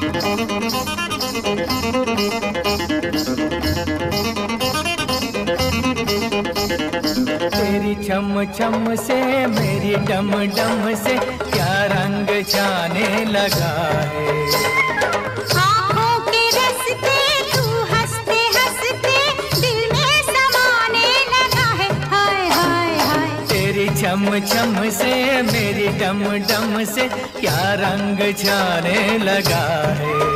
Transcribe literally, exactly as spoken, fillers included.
तेरी छम छम से मेरी डम डम से क्या रंग जाने लगा है। आँखों के रस्ते तू हंसते हंसते दिल में समाने लगा है। हाय हाय हाय तेरी छम छम से मेरी डम डम से क्या रंग जाने लगा है।